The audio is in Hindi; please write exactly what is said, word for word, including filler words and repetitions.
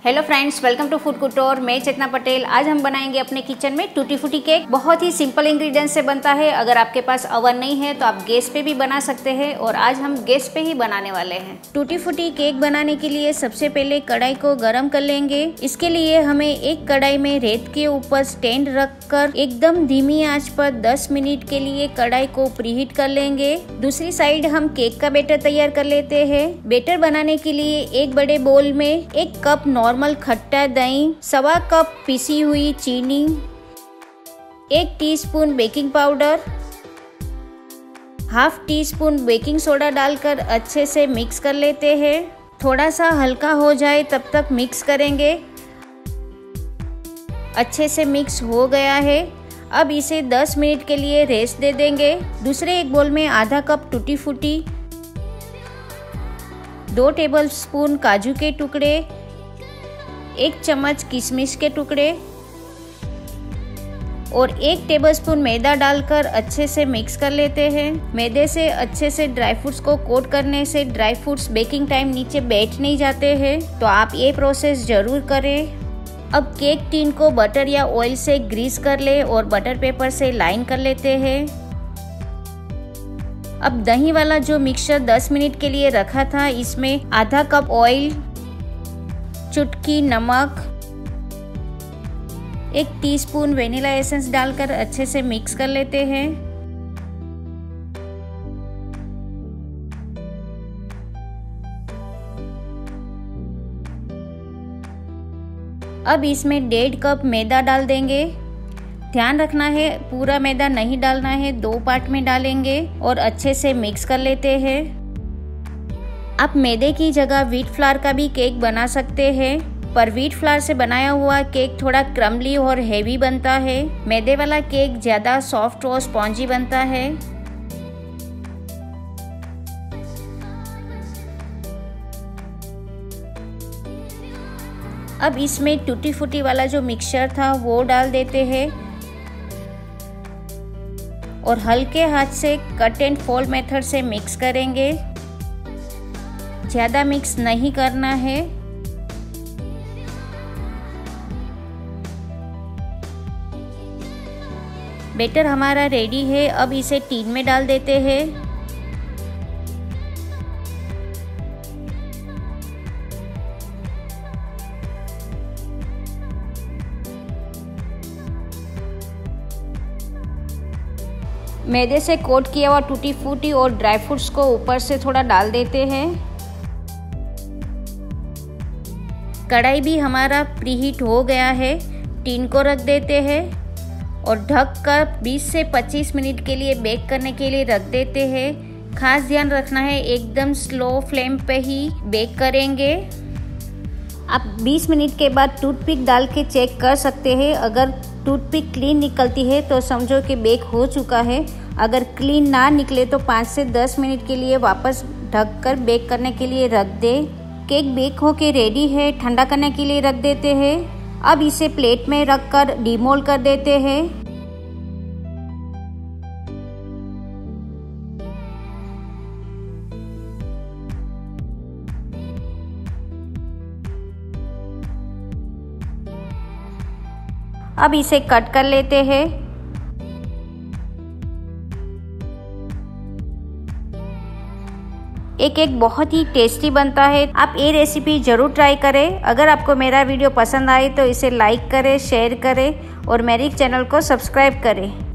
Hello friends, welcome to food Kutir. मैं चेतना पटेल। आज हम बनाएंगे अपने किचन में टूटी फूटी केक। बहुत ही सिंपल इंग्रेडिएंट्स से बनता है। अगर आपके पास ओवन नहीं है तो आप गैस पे भी बना सकते हैं और आज हम गैस पे ही बनाने वाले हैं। टूटी फूटी केक बनाने के लिए सबसे पहले कढ़ाई को गर्म कर लेंगे। इसके लिए हमें एक कढ़ाई में रेत के ऊपर स्टैंड रखकर एकदम धीमी आंच पर दस मिनट के लिए कढ़ाई को प्रीहीट कर लेंगे। दूसरी साइड हम केक का बैटर तैयार कर लेते हैं। बैटर बनाने के लिए एक बड़े बोल में एक कप नॉर्मल खट्टा दही, सवा कप पिसी हुई चीनी, एक teaspoon baking powder, half teaspoon baking soda डालकर अच्छे से मिक्स कर लेते हैं। थोड़ा सा हल्का हो जाए तब तक मिक्स करेंगे। अच्छे से मिक्स हो गया है। अब इसे दस मिनट के लिए रेस्ट दे देंगे। दूसरे एक बोल में आधा कप टूटी फूटी, दो टेबलस्पून काजू के टुकड़े, एक चम्मच किशमिश के टुकड़े और एक टेबलस्पून मैदा डालकर अच्छे से मिक्स कर लेते हैं। मैदे से अच्छे से ड्राई फ्रूट्स को कोट करने से ड्राई फ्रूट्स बेकिंग टाइम नीचे बैठ नहीं जाते हैं, तो आप ये प्रोसेस जरूर करें। अब केक टिन को बटर या ऑयल से ग्रीस कर ले और बटर पेपर से लाइन कर लेते हैं। अब दही वाला जो मिक्सचर दस मिनट के लिए रखा था, इसमें आधा कप ऑयल, चुटकी नमक, एक टीस्पून वेनिला एसेंस डालकर अच्छे से मिक्स कर लेते हैं। अब इसमें डेढ़ कप मैदा डाल देंगे। ध्यान रखना है पूरा मैदा नहीं डालना है, दो पार्ट में डालेंगे और अच्छे से मिक्स कर लेते हैं। आप मैदे की जगह व्हीट फ्लावर का भी केक बना सकते हैं, पर व्हीट फ्लावर से बनाया हुआ केक थोड़ा क्रम्बली और हेवी बनता है। मैदे वाला केक ज़्यादा सॉफ्ट और स्पॉन्जी बनता है। अब इसमें टूटी फूटी वाला जो मिक्सचर था वो डाल देते हैं और हल्के हाथ से कट एंड फोल्ड मेथड से मिक्स करेंगे। ज़्यादा मिक्स नहीं करना है। बैटर हमारा रेडी है। अब इसे टीन में डाल देते हैं। मैदे से कोट किया हुआ टूटी फूटी और ड्राई फ्रूट्स को ऊपर से थोड़ा डाल देते हैं। कढ़ाई भी हमारा प्रीहीट हो गया है। टीन को रख देते हैं और ढककर बीस से पच्चीस मिनट के लिए बेक करने के लिए रख देते हैं। खास ध्यान रखना है एकदम स्लो फ्लेम पे ही बेक करेंगे। आप बीस मिनट के बाद टूथपिक डाल के चेक कर सकते हैं। अगर टूथपिक क्लीन निकलती है तो समझो कि बेक हो चुका है। अगर क्लीन ना निकले तो पाँच से दस मिनट के लिए वापस ढककर बेक करने के लिए रख दे। केक बेक होके रेडी है। ठंडा करने के लिए रख देते हैं। अब इसे प्लेट में रखकर डीमोल्ड कर देते हैं। अब इसे कट कर लेते हैं। एक एक बहुत ही टेस्टी बनता है। आप ये रेसिपी जरूर ट्राई करें। अगर आपको मेरा वीडियो पसंद आए तो इसे लाइक करें, शेयर करें और मेरे चैनल को सब्सक्राइब करें।